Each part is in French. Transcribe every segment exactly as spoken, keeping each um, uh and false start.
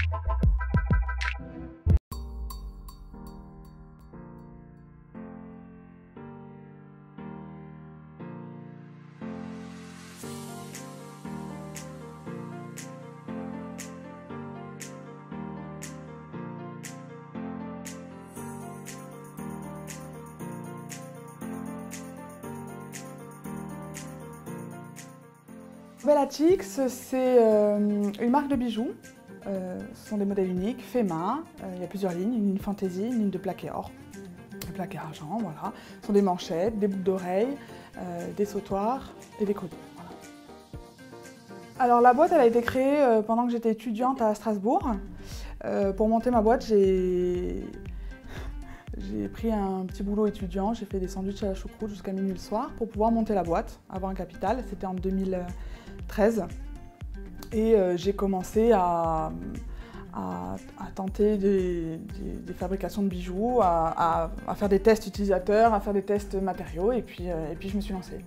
Bellatix, c'est euh, une marque de bijoux. Euh, ce sont des modèles uniques, faits main. Euh, il y a plusieurs lignes, une ligne fantaisie, une ligne de plaqué or, un plaqué argent, voilà. Ce sont des manchettes, des boucles d'oreilles, euh, des sautoirs et des colliers. Voilà. Alors la boîte, elle a été créée euh, pendant que j'étais étudiante à Strasbourg. Euh, pour monter ma boîte, j'ai j'ai pris un petit boulot étudiant, j'ai fait des sandwichs à la choucroute jusqu'à minuit le soir pour pouvoir monter la boîte, avoir un capital. C'était en deux mille treize. Et euh, j'ai commencé à, à, à tenter des, des, des fabrications de bijoux, à, à, à faire des tests utilisateurs, à faire des tests matériaux, et puis, euh, et puis je me suis lancée.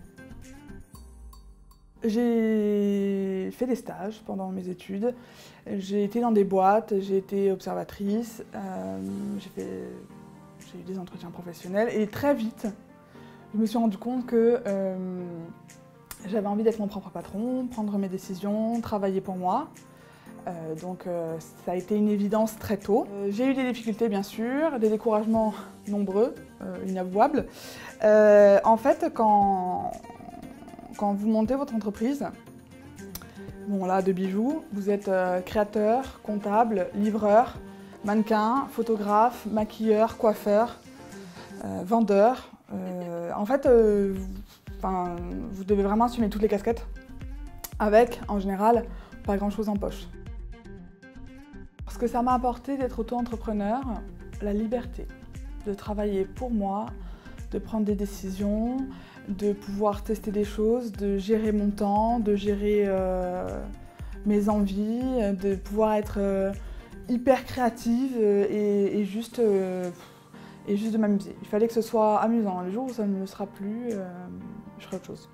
J'ai fait des stages pendant mes études, j'ai été dans des boîtes, j'ai été observatrice, euh, j'ai fait... J'ai eu des entretiens professionnels et très vite, je me suis rendu compte que euh, j'avais envie d'être mon propre patron, prendre mes décisions, travailler pour moi. Euh, donc euh, ça a été une évidence très tôt. Euh, j'ai eu des difficultés bien sûr, des découragements nombreux, euh, inavouables. Euh, en fait, quand, quand vous montez votre entreprise, bon là, de bijoux, vous êtes euh, créateur, comptable, livreur, mannequin, photographe, maquilleur, coiffeur, euh, vendeur. Euh, en fait, euh, enfin, vous devez vraiment assumer toutes les casquettes avec, en général, pas grand-chose en poche. Ce que ça m'a apporté d'être auto-entrepreneur, la liberté de travailler pour moi, de prendre des décisions, de pouvoir tester des choses, de gérer mon temps, de gérer euh, mes envies, de pouvoir être euh, hyper créative et, et, juste, euh, et juste de m'amuser. Il fallait que ce soit amusant. Le jour où ça ne le sera plus, euh, je ferai autre chose.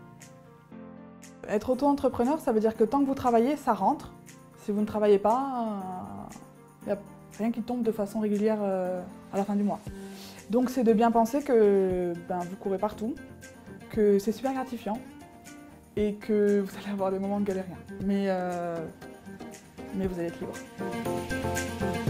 Être auto-entrepreneur, ça veut dire que tant que vous travaillez, ça rentre. Si vous ne travaillez pas, il n'y a rien qui tombe de façon régulière euh, à la fin du mois. Donc c'est de bien penser que ben, vous courez partout, que c'est super gratifiant et que vous allez avoir des moments de galérien. Mais, euh, mais vous allez être libre.